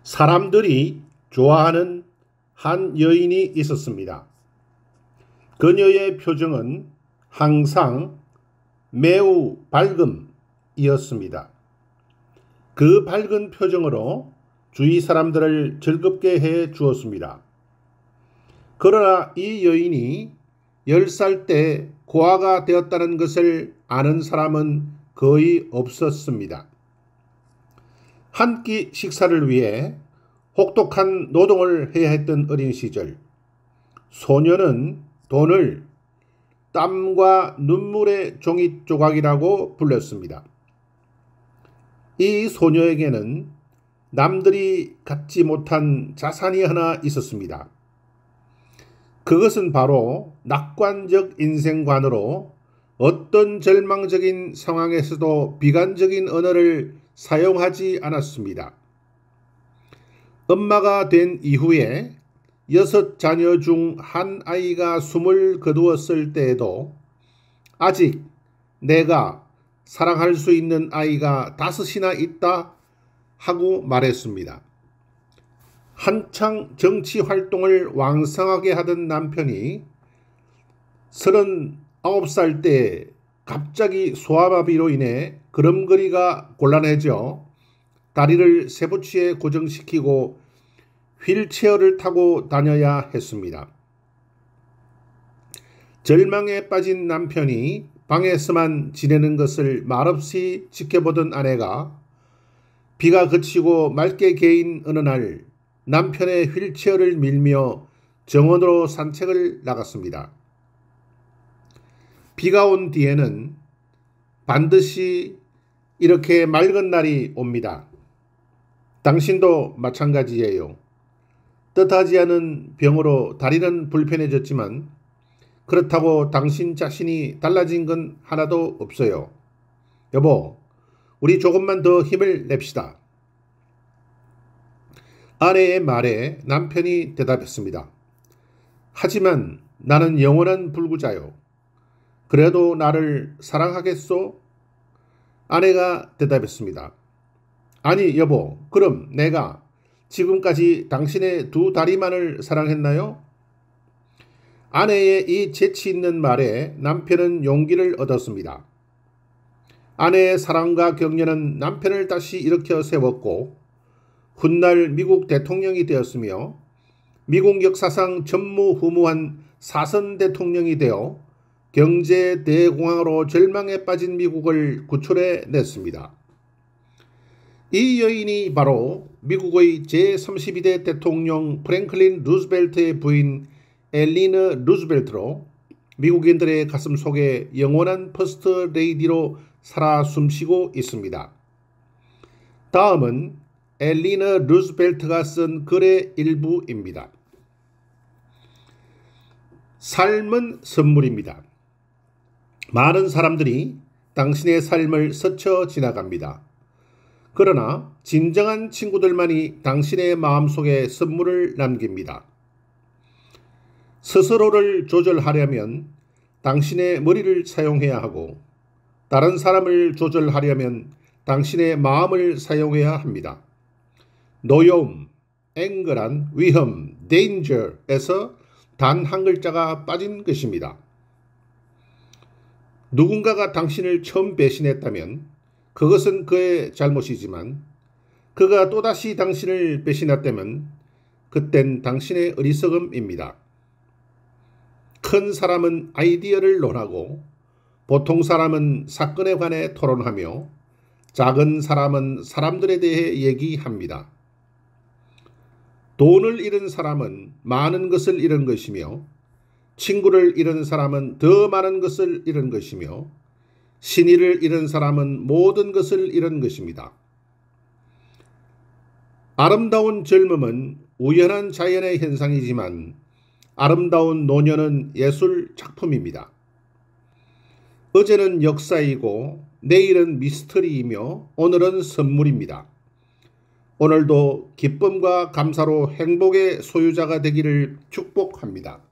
사람들이 좋아하는 한 여인이 있었습니다. 그녀의 표정은 항상 매우 밝음이었습니다. 그 밝은 표정으로 주위 사람들을 즐겁게 해 주었습니다. 그러나 이 여인이 10살 때 고아가 되었다는 것을 아는 사람은 거의 없었습니다. 한 끼 식사를 위해 혹독한 노동을 해야 했던 어린 시절, 소녀는 돈을 땀과 눈물의 종이 조각이라고 불렀습니다. 이 소녀에게는 남들이 갖지 못한 자산이 하나 있었습니다. 그것은 바로 낙관적 인생관으로 어떤 절망적인 상황에서도 비관적인 언어를 사용하지 않았습니다. 엄마가 된 이후에 6 자녀 중 한 아이가 숨을 거두었을 때에도 아직 내가 사랑할 수 있는 아이가 5이나 있다 하고 말했습니다. 한창 정치 활동을 왕성하게 하던 남편이 39살 때 갑자기 소아마비로 인해 걸음걸이가 곤란해져 다리를 쇠붙이에 고정시키고 휠체어를 타고 다녀야 했습니다. 절망에 빠진 남편이 방에서만 지내는 것을 말없이 지켜보던 아내가 비가 그치고 맑게 개인 어느 날 남편의 휠체어를 밀며 정원으로 산책을 나갔습니다. 비가 온 뒤에는 반드시 이렇게 맑은 날이 옵니다. 당신도 마찬가지예요. 뜻하지 않은 병으로 다리는 불편해졌지만 그렇다고 당신 자신이 달라진 건 하나도 없어요. 여보, 우리 조금만 더 힘을 냅시다. 아내의 말에 남편이 대답했습니다. 하지만 나는 영원한 불구자요. 그래도 나를 사랑하겠소? 아내가 대답했습니다. 아니 여보, 그럼 내가 지금까지 당신의 2 다리만을 사랑했나요? 아내의 이 재치 있는 말에 남편은 용기를 얻었습니다. 아내의 사랑과 격려는 남편을 다시 일으켜 세웠고 훗날 미국 대통령이 되었으며 미국 역사상 전무후무한 4선 대통령이 되어 경제 대공황으로 절망에 빠진 미국을 구출해 냈습니다. 이 여인이 바로 미국의 제32대 대통령 프랭클린 루즈벨트의 부인 엘리너 루즈벨트로 미국인들의 가슴 속에 영원한 퍼스트 레이디로 살아 숨쉬고 있습니다. 다음은 엘리너 루즈벨트가 쓴 글의 일부입니다. 삶은 선물입니다. 많은 사람들이 당신의 삶을 스쳐 지나갑니다. 그러나 진정한 친구들만이 당신의 마음속에 선물을 남깁니다. 스스로를 조절하려면 당신의 머리를 사용해야 하고 다른 사람을 조절하려면 당신의 마음을 사용해야 합니다. 노여움, 앵글한, 위험, danger에서 단 한 글자가 빠진 것입니다. 누군가가 당신을 처음 배신했다면 그것은 그의 잘못이지만 그가 또다시 당신을 배신했다면 그땐 당신의 어리석음입니다. 큰 사람은 아이디어를 논하고 보통 사람은 사건에 관해 토론하며 작은 사람은 사람들에 대해 얘기합니다. 돈을 잃은 사람은 많은 것을 잃은 것이며 친구를 잃은 사람은 더 많은 것을 잃은 것이며 신의를 잃은 사람은 모든 것을 잃은 것입니다. 아름다운 젊음은 우연한 자연의 현상이지만 아름다운 노년은 예술 작품입니다. 어제는 역사이고 내일은 미스터리이며 오늘은 선물입니다. 오늘도 기쁨과 감사로 행복의 소유자가 되기를 축복합니다.